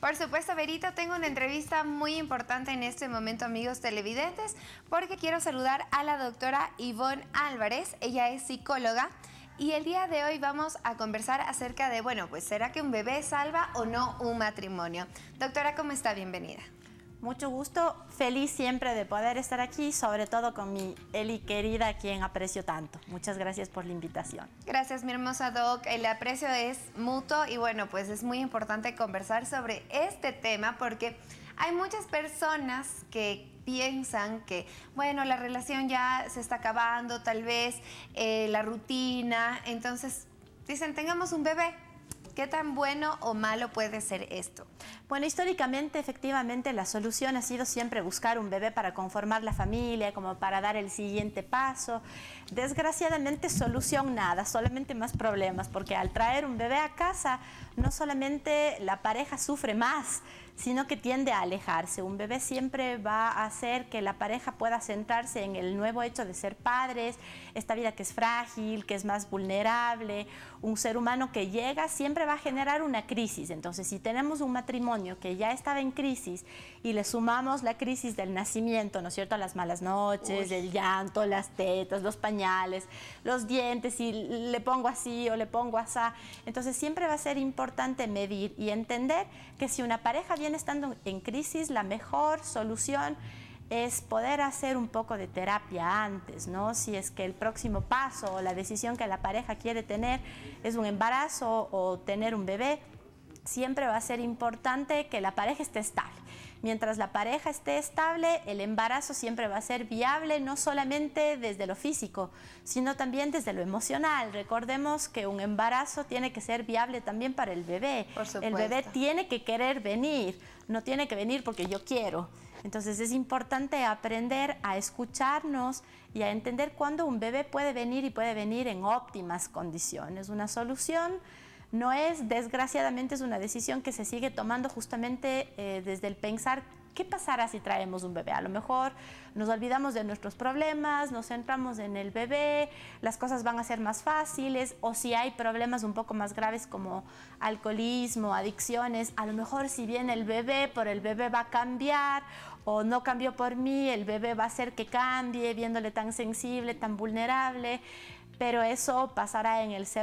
Por supuesto, Berito, tengo una entrevista muy importante en este momento, amigos televidentes, porque quiero saludar a la doctora Ivonne Álvarez. Ella es psicóloga y el día de hoy vamos a conversar acerca de, bueno, pues ¿será que un bebé salva o no un matrimonio? Doctora, ¿cómo está? Bienvenida. Mucho gusto, feliz siempre de poder estar aquí, sobre todo con mi Eli querida, a quien aprecio tanto. Muchas gracias por la invitación. Gracias, mi hermosa Doc. El aprecio es mutuo y bueno, pues es muy importante conversar sobre este tema porque hay muchas personas que piensan que, bueno, la relación ya se está acabando, tal vez la rutina, entonces dicen, tengamos un bebé. ¿Qué tan bueno o malo puede ser esto? Bueno, históricamente, efectivamente, la solución ha sido siempre buscar un bebé para conformar la familia, como para dar el siguiente paso. Desgraciadamente, solución nada, solamente más problemas, porque al traer un bebé a casa, no solamente la pareja sufre más, sino que tiende a alejarse. Un bebé siempre va a hacer que la pareja pueda centrarse en el nuevo hecho de ser padres, esta vida que es frágil, que es más vulnerable. Un ser humano que llega siempre va a generar una crisis. Entonces, si tenemos un matrimonio que ya estaba en crisis y le sumamos la crisis del nacimiento, ¿no es cierto? Las malas noches, el llanto, las tetas, los pañales, los dientes, y le pongo así o le pongo asá. Entonces, siempre va a ser importante medir y entender que si una pareja viene estando en crisis, la mejor solución es poder hacer un poco de terapia antes, ¿no? Si es que el próximo paso o la decisión que la pareja quiere tener es un embarazo o tener un bebé, siempre va a ser importante que la pareja esté estable. Mientras la pareja esté estable, el embarazo siempre va a ser viable, no solamente desde lo físico, sino también desde lo emocional. Recordemos que un embarazo tiene que ser viable también para el bebé. Por supuesto. El bebé tiene que querer venir, no tiene que venir porque yo quiero. Entonces es importante aprender a escucharnos y a entender cuándo un bebé puede venir y puede venir en óptimas condiciones. Una solución no es, desgraciadamente, es una decisión que se sigue tomando justamente desde el pensar qué pasará si traemos un bebé. A lo mejor nos olvidamos de nuestros problemas, nos centramos en el bebé, las cosas van a ser más fáciles, o si hay problemas un poco más graves como alcoholismo, adicciones, a lo mejor si viene el bebé, por el bebé va a cambiar, o no cambió por mí, el bebé va a hacer que cambie, viéndole tan sensible, tan vulnerable. Pero eso pasará en el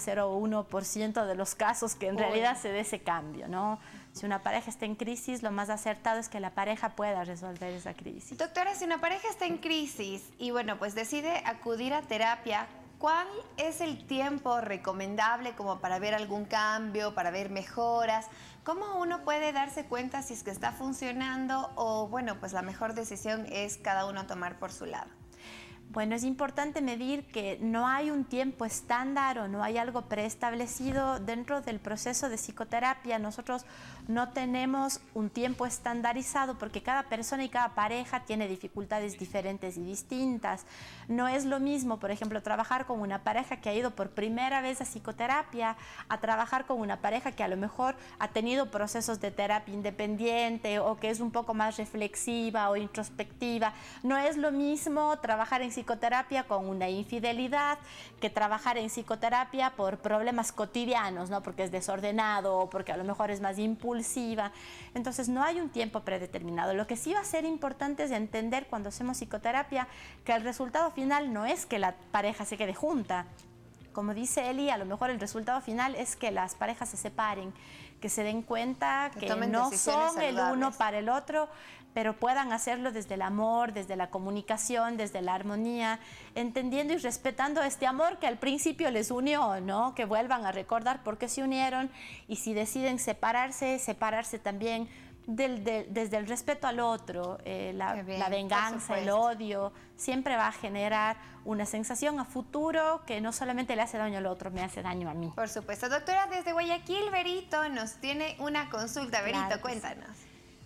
0,01% de los casos que en realidad se dé ese cambio, ¿no? Si una pareja está en crisis, lo más acertado es que la pareja pueda resolver esa crisis. Doctora, si una pareja está en crisis y bueno, pues decide acudir a terapia, ¿cuál es el tiempo recomendable como para ver algún cambio, para ver mejoras? ¿Cómo uno puede darse cuenta si es que está funcionando o bueno, pues la mejor decisión es cada uno tomar por su lado? Bueno, es importante medir que no hay un tiempo estándar o no hay algo preestablecido dentro del proceso de psicoterapia. Nosotros no tenemos un tiempo estandarizado porque cada persona y cada pareja tiene dificultades diferentes y distintas. No es lo mismo, por ejemplo, trabajar con una pareja que ha ido por primera vez a psicoterapia a trabajar con una pareja que a lo mejor ha tenido procesos de terapia independiente o que es un poco más reflexiva o introspectiva. No es lo mismo trabajar en psicoterapia con una infidelidad que trabajar en psicoterapia por problemas cotidianos, ¿no? Porque es desordenado o porque a lo mejor es más impulsiva. Entonces no hay un tiempo predeterminado. Lo que sí va a ser importante es entender cuando hacemos psicoterapia que el resultado final no es que la pareja se quede junta. Como dice Eli, a lo mejor el resultado final es que las parejas se separen, que se den cuenta que no son el uno para el otro, pero puedan hacerlo desde el amor, desde la comunicación, desde la armonía, entendiendo y respetando este amor que al principio les unió, ¿no? Que vuelvan a recordar por qué se unieron y si deciden separarse, separarse también desde el respeto al otro. La venganza, el odio, siempre va a generar una sensación a futuro que no solamente le hace daño al otro, me hace daño a mí. Por supuesto. Doctora, desde Guayaquil, Berito nos tiene una consulta. Berito, cuéntanos.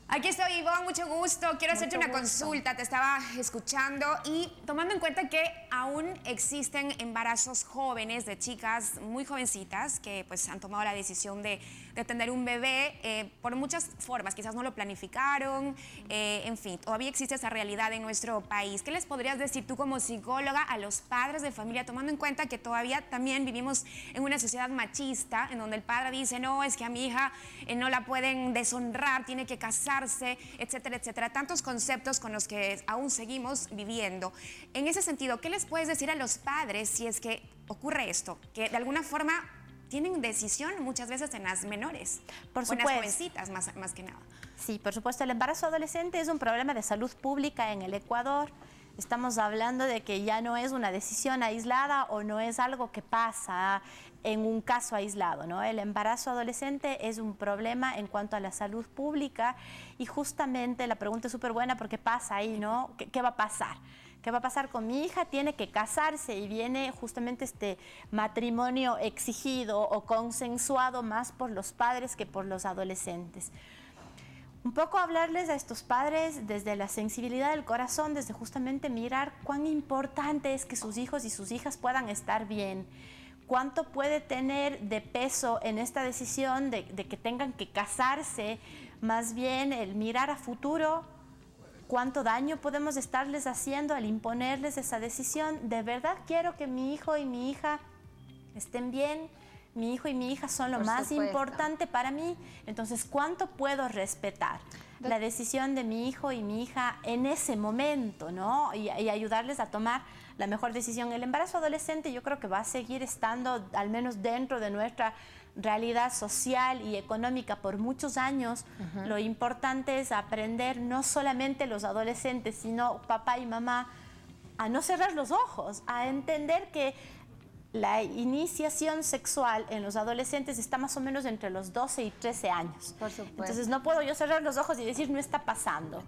Aquí estoy, Ivonne, mucho gusto. Quiero hacerte una consulta, te estaba escuchando y tomando en cuenta que aún existen embarazos jóvenes de chicas muy jovencitas que pues han tomado la decisión de tener un bebé por muchas formas, quizás no lo planificaron, en fin, todavía existe esa realidad en nuestro país. ¿Qué les podrías decir tú como psicóloga a los padres de familia, tomando en cuenta que todavía también vivimos en una sociedad machista, en donde el padre dice, no, es que a mi hija no la pueden deshonrar, tiene que casarse, etcétera, etcétera, tantos conceptos con los que aún seguimos viviendo. En ese sentido, ¿qué les puedes decir a los padres si es que ocurre esto? Que de alguna forma tienen decisión muchas veces en las menores, por supuesto, o en las jovencitas más que nada. Sí, por supuesto, el embarazo adolescente es un problema de salud pública en el Ecuador. Estamos hablando de que ya no es una decisión aislada o no es algo que pasa en un caso aislado, ¿no? El embarazo adolescente es un problema en cuanto a la salud pública y justamente la pregunta es súper buena porque pasa ahí, ¿no? ¿Qué va a pasar? ¿Qué va a pasar con mi hija? Tiene que casarse y viene justamente este matrimonio exigido o consensuado más por los padres que por los adolescentes. Un poco hablarles a estos padres desde la sensibilidad del corazón, desde justamente mirar cuán importante es que sus hijos y sus hijas puedan estar bien. Cuánto puede tener de peso en esta decisión de que tengan que casarse, más bien el mirar a futuro, cuánto daño podemos estarles haciendo al imponerles esa decisión. ¿De verdad quiero que mi hijo y mi hija estén bien? Mi hijo y mi hija son lo más importante para mí, entonces ¿cuánto puedo respetar la decisión de mi hijo y mi hija en ese momento, ¿no? Y ayudarles a tomar la mejor decisión. El embarazo adolescente yo creo que va a seguir estando, al menos dentro de nuestra realidad social y económica por muchos años. Lo importante es aprender, no solamente los adolescentes, sino papá y mamá, a no cerrar los ojos, a entender que la iniciación sexual en los adolescentes está más o menos entre los 12 y 13 años. Por supuesto. Entonces no puedo yo cerrar los ojos y decir no está pasando.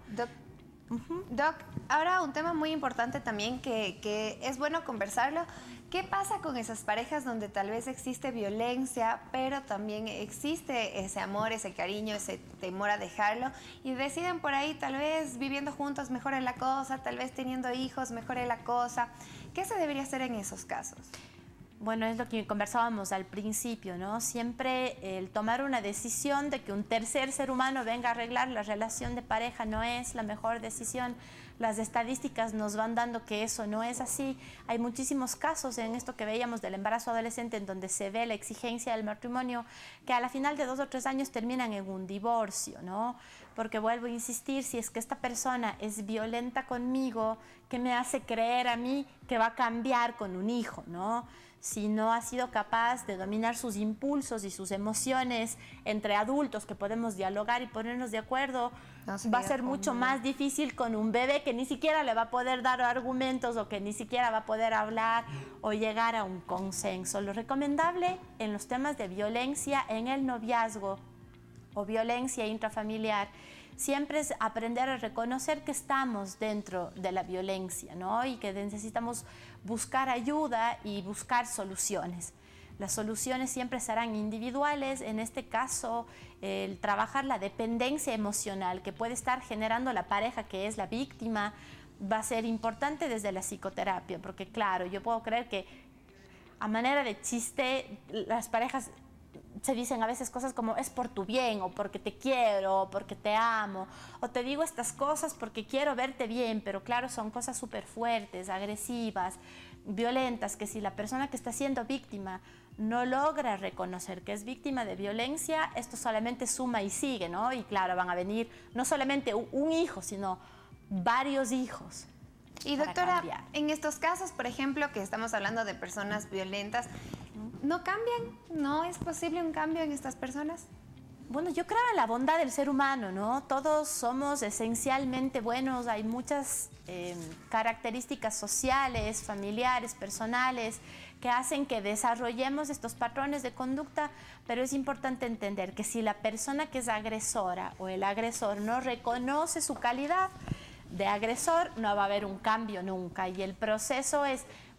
Doc, ahora un tema muy importante también que es bueno conversarlo. ¿Qué pasa con esas parejas donde tal vez existe violencia, pero también existe ese amor, ese cariño, ese temor a dejarlo y deciden por ahí tal vez viviendo juntos mejore la cosa, tal vez teniendo hijos mejore la cosa? ¿Qué se debería hacer en esos casos? Bueno, es lo que conversábamos al principio, ¿no? Siempre el tomar una decisión de que un tercer ser humano venga a arreglar la relación de pareja no es la mejor decisión. Las estadísticas nos van dando que eso no es así. Hay muchísimos casos en esto que veíamos del embarazo adolescente en donde se ve la exigencia del matrimonio que a la final de 2 o 3 años terminan en un divorcio, ¿no? Porque vuelvo a insistir, si es que esta persona es violenta conmigo, ¿qué me hace creer a mí que va a cambiar con un hijo, ¿no? Si no ha sido capaz de dominar sus impulsos y sus emociones entre adultos que podemos dialogar y ponernos de acuerdo, va a ser mucho más difícil con un bebé que ni siquiera le va a poder dar argumentos o que ni siquiera va a poder hablar o llegar a un consenso. Lo recomendable en los temas de violencia en el noviazgo o violencia intrafamiliar siempre es aprender a reconocer que estamos dentro de la violencia, ¿no? Y que necesitamos buscar ayuda y buscar soluciones. Las soluciones siempre serán individuales. En este caso, el trabajar la dependencia emocional que puede estar generando la pareja que es la víctima va a ser importante desde la psicoterapia, porque claro, yo puedo creer que a manera de chiste las parejas se dicen a veces cosas como es por tu bien o porque te quiero o porque te amo o te digo estas cosas porque quiero verte bien, pero claro, son cosas súper fuertes, agresivas, violentas, que si la persona que está siendo víctima no logra reconocer que es víctima de violencia, esto solamente suma y sigue, ¿no? Y claro, van a venir no solamente un hijo, sino varios hijos. Y doctora, en estos casos, por ejemplo, que estamos hablando de personas violentas, ¿no cambian? ¿No es posible un cambio en estas personas? Bueno, yo creo en la bondad del ser humano, ¿no? Todos somos esencialmente buenos, hay muchas características sociales, familiares, personales, que hacen que desarrollemos estos patrones de conducta, pero es importante entender que si la persona que es agresora o el agresor no reconoce su calidad de agresor, no va a haber un cambio nunca, y el proceso es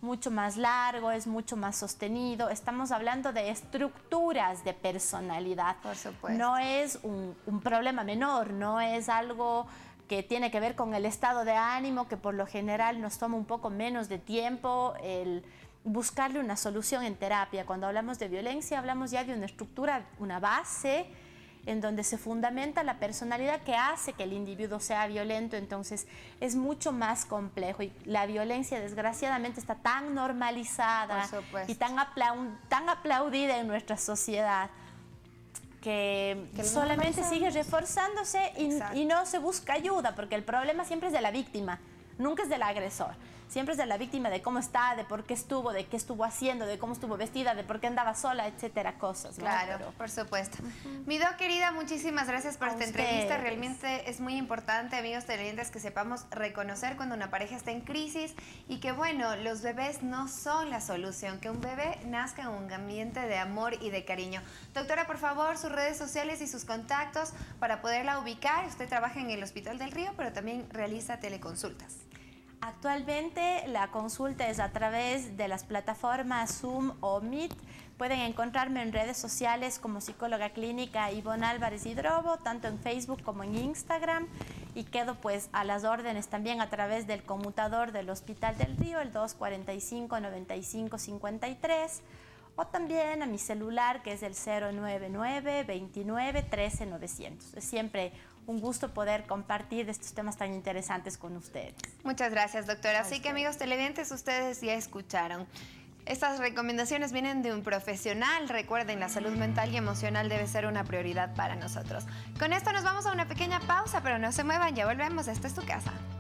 mucho más largo, es mucho más sostenido. Estamos hablando de estructuras de personalidad. Por supuesto. No es un problema menor, no es algo que tiene que ver con el estado de ánimo, que por lo general nos toma un poco menos de tiempo el buscarle una solución en terapia. Cuando hablamos de violencia, hablamos ya de una estructura, una base en donde se fundamenta la personalidad que hace que el individuo sea violento. Entonces es mucho más complejo y la violencia desgraciadamente está tan normalizada y tan aplaudida en nuestra sociedad que solamente sigue reforzándose y no se busca ayuda, porque el problema siempre es de la víctima, nunca es del agresor. Siempre es de la víctima, de cómo está, de por qué estuvo, de qué estuvo haciendo, de cómo estuvo vestida, de por qué andaba sola, etcétera, cosas, ¿no? Claro, por supuesto. Mi Doc, querida, muchísimas gracias por esta entrevista. Realmente es muy importante, amigos televidentes, que sepamos reconocer cuando una pareja está en crisis y que, bueno, los bebés no son la solución, que un bebé nazca en un ambiente de amor y de cariño. Doctora, por favor, sus redes sociales y sus contactos para poderla ubicar. Usted trabaja en el Hospital del Río, pero también realiza teleconsultas. Actualmente la consulta es a través de las plataformas Zoom o Meet. Pueden encontrarme en redes sociales como psicóloga clínica Ivonne Álvarez Hidrobo, tanto en Facebook como en Instagram. Y quedo pues a las órdenes también a través del conmutador del Hospital del Río, el 245-9553. O también a mi celular, que es el 099-29-13-900. Es siempre un gusto poder compartir estos temas tan interesantes con ustedes. Muchas gracias, doctora. Así que, amigos televidentes, ustedes ya escucharon. Estas recomendaciones vienen de un profesional. Recuerden, la salud mental y emocional debe ser una prioridad para nosotros. Con esto nos vamos a una pequeña pausa, pero no se muevan, ya volvemos. Esta es tu casa.